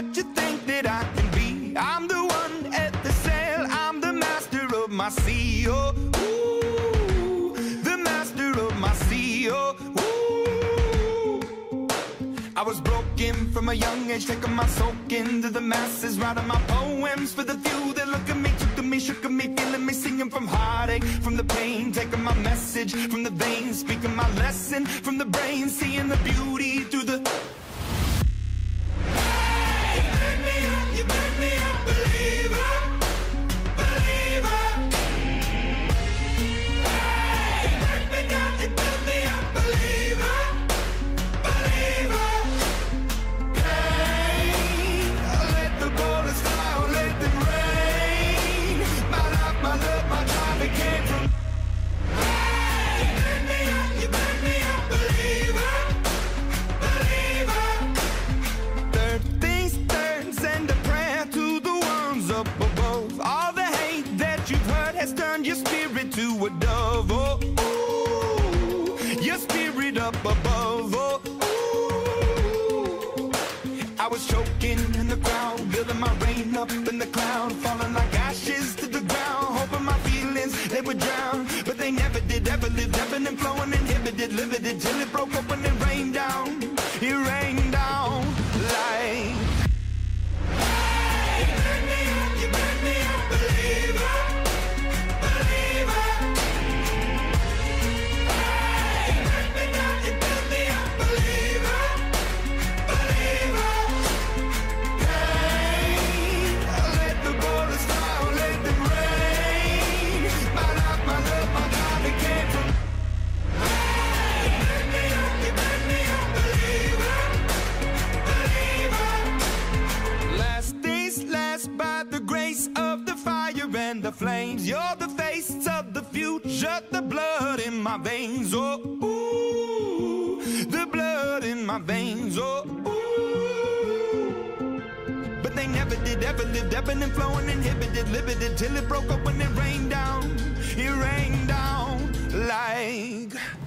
what you think that I can be. I'm the one at the sail, I'm the master of my sea. Oh, ooh, the master of my sea. Oh, ooh. I was broken from a young age, taking my soak into the masses, writing my poems for the few that look at me, took to me, shook at me, feeling me, singing from heartache, from the pain, taking my message from the veins, speaking my lesson from the brain, seeing the beauty through the... You make me a believer, believer. Hey, you make me down, you build me a believer, believer. Hey, let the bullets fly, let them rain. My life, my love, my drive, it came from. Hey, you make me a believer, believer. Third things turns and a prayer to the ones up above. All the hate that you've heard has turned your spirit to a dove. Oh, ooh, your spirit up above. Oh, ooh. I was choking in the crowd, building my rain up in the cloud, falling like ashes to the ground, hoping my feelings they would drown, but they never did. Ever lived, ebbing and flowing, inhibited, limited, till it broke open and rained down. It rained down like. You make me a believer, believer. Hey, you make me down, you build me a believer, believer. Hey, let the bullets fly, let them rain. My life, my love, my God, it came from. Hey, you make me a believer, believer. Last days last by the grace of the fire and the flames. You're the face of the future, the blood in my veins. Oh, ooh, the blood in my veins. Oh, ooh. But they never did, ever lived, ebbing and flowing, inhibited, limited, till it broke open and rained down. It rained down like.